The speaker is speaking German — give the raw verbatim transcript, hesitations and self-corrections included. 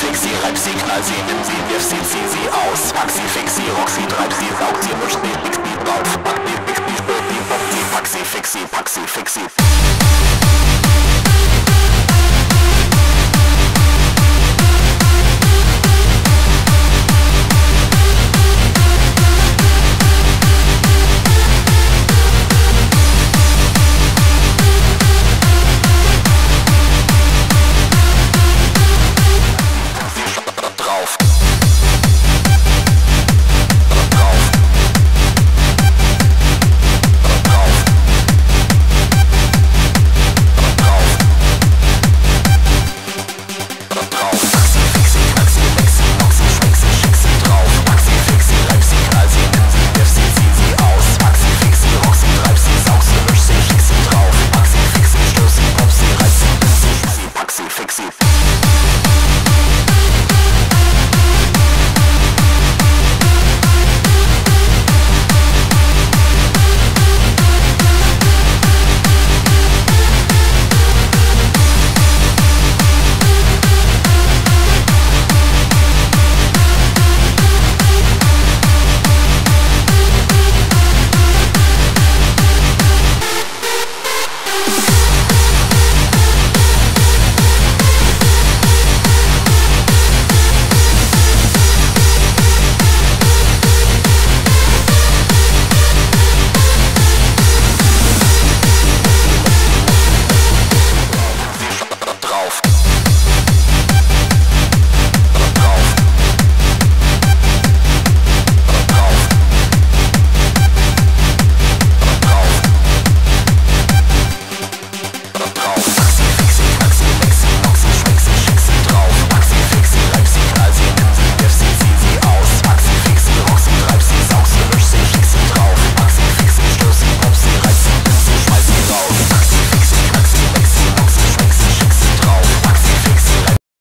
leg sie, reib sie, knall sie, nimm sie, wirf sie, zieh sie aus. Pack sie, fix sie, rock sie, treib sie, saug sie, misch sie, fix sie drauf. Pack sie, fix sie, spür sie, pop sie, pack sie, fix sie, pack sie, fix sie.